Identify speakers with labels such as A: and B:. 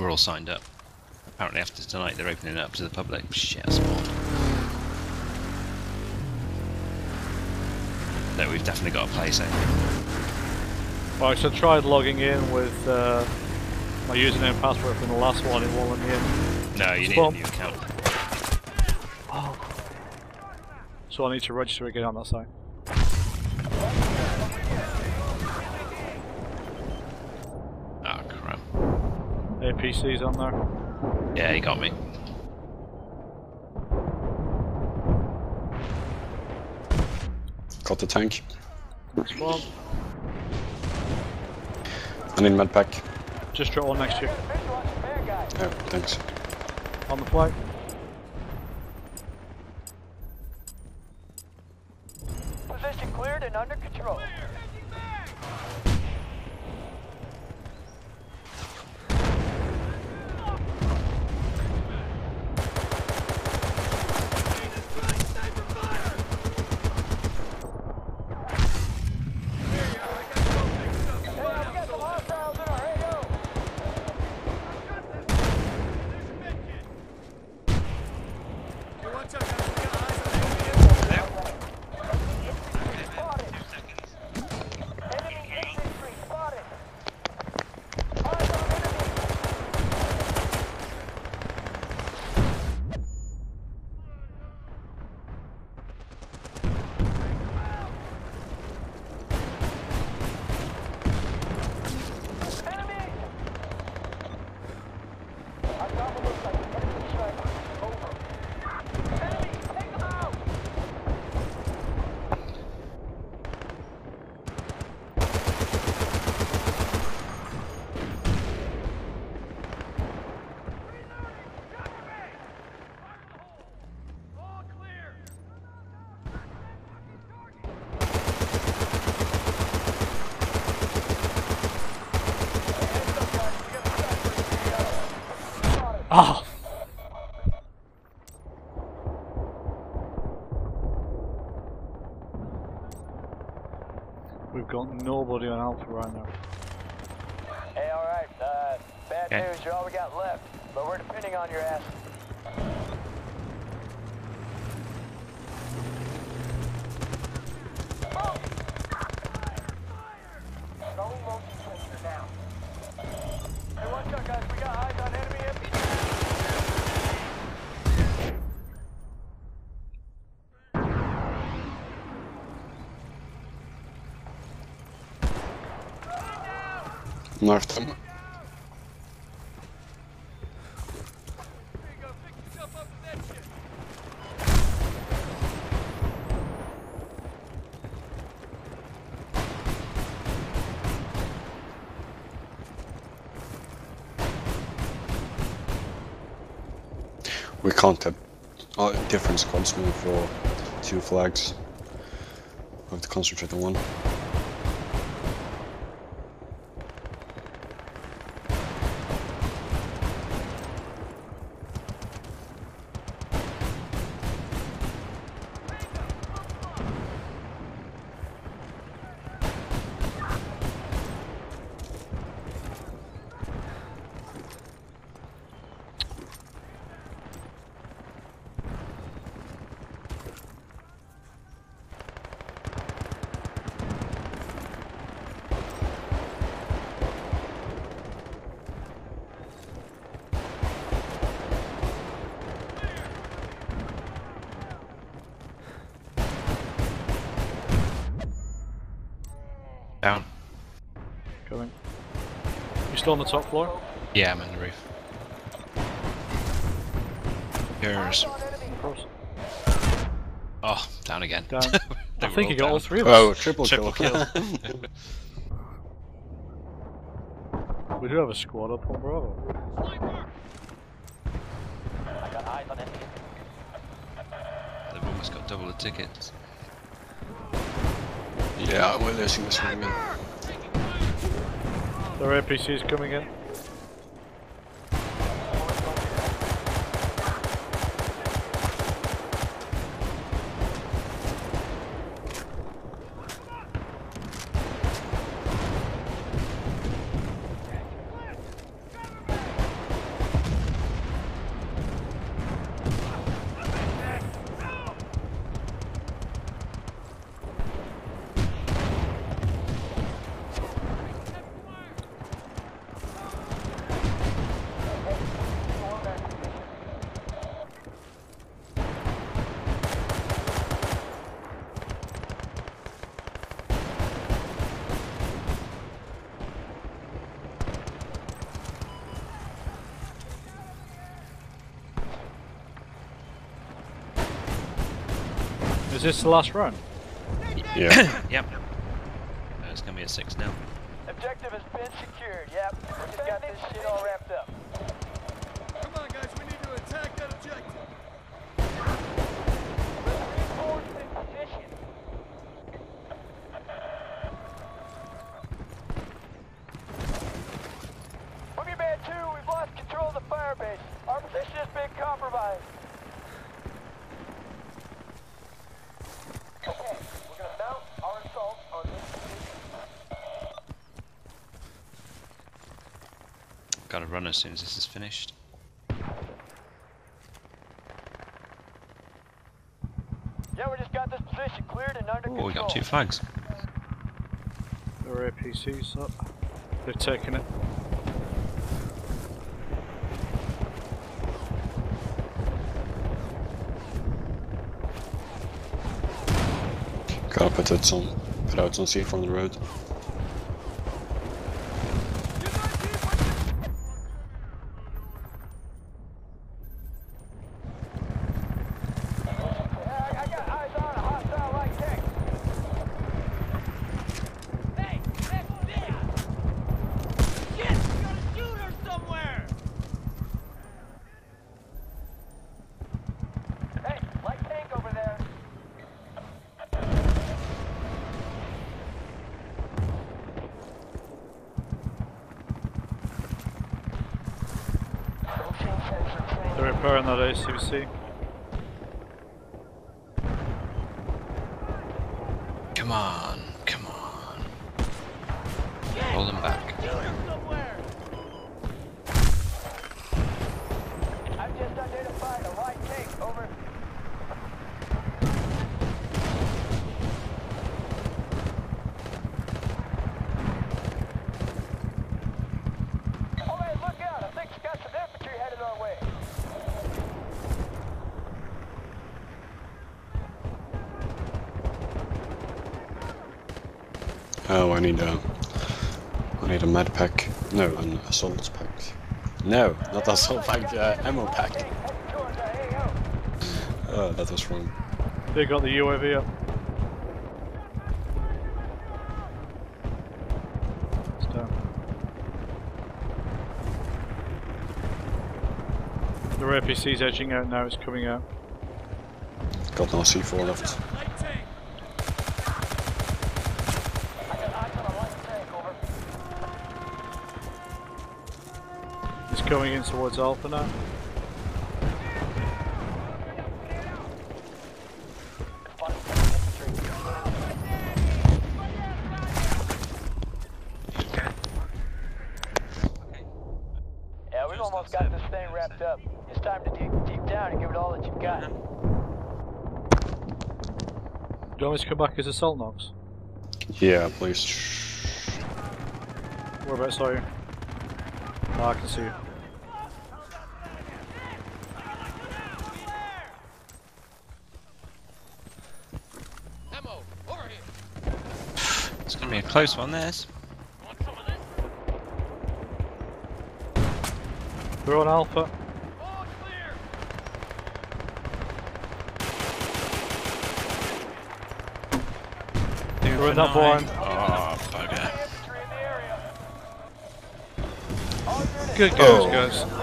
A: We're all signed up. Apparently after tonight they're opening it up to the public. Shit, spawned. No, we've definitely got a place out.
B: Right, so I tried logging in with my username and password from the last one, it won't let me in.
A: No, you need a new account.
B: Oh. So I need to register again on that site.
A: Oh crap.
B: APC's on there.
A: Yeah, he got me.
C: Got the tank.
B: Spawn.
C: I need med pack.
B: Just drop one next to you.
C: Oh, thanks.
B: On the flight.
D: Position cleared and under control.
B: Ah! We've got nobody on Alpha right now.
D: Hey, alright, bad
A: Okay.
D: news, you're all we got left, but we're depending on your ass. Hey, watch out guys, we got eyes on enemy MPs.
C: Knocked him. We can't have different squads move for 2 flags. We have to concentrate on one.
A: Down.
B: Coming. You still on the top floor?
A: Yeah, I'm on the roof. Yours.
B: Of course.
A: Oh, down again.
B: Down.
A: They
B: I
A: were
B: think you got all
A: down.
B: 3 of us.
C: Oh, triple
A: Triple
C: kill.
B: We do have a squad up on Bravo.
D: I got eyes on enemy.
A: They've almost got double the tickets.
C: Yeah, we're losing this one again.
B: Their APC's coming in. Is this the last run?
C: Yeah.
A: Yep. It's gonna be a 6-0.
D: Objective has been secured. Yep. We just got this shit all wrapped up.
E: Come on, guys, we need to attack that objective.
D: Reinforced in position. Boogeyman 2, we've lost control of the fire base. Our position has been compromised. Okay, we're gonna mount our assault on this position.
A: Gotta run as soon as this is finished.
D: Yeah, we just got this position cleared and under
A: Oh,
D: control.
A: we got 2 flags.
B: Their APC's up. They've taken it.
C: Gotta put out some safe on the road.
D: Yeah, I got eyes on a hostile light tank.
E: Hey, that's this! Shit, we got a shooter somewhere!
D: Hey, light tank over there.
B: They're repairing that ACC.
A: Come on, come on. Hold them back.
E: Shooter somewhere!
D: I've just identified a light tank, over. Oh man, look out! I think it's got some infantry headed our way.
C: Oh, I need a med pack. No, an assault pack. No, not assault pack. Ammo pack.
D: Heading towards AO.
C: Oh, that was wrong.
B: They got the UAV up. It's down. Their APC's edging out now. It's coming out.
C: Got no C4 left.
E: Light tank!
D: I got eyes on a light tank, over.
B: It's going in towards Alpha now.
D: Spotted some infantry. Yeah, we've almost got this thing wrapped up. It's time to dig deep down and give it all that you've got.
B: Do you want me to come back as assault knocks?
C: Yeah, please.
B: Whereabouts are you? Oh, I can see you.
E: Ammo, over here!
A: It's gonna be a close one, this.
E: Want some of this?
B: We're on Alpha.
E: All clear!
B: We're in that blind.
A: Oh, bugger.
D: Infantry in the area.
B: Good goes, guys.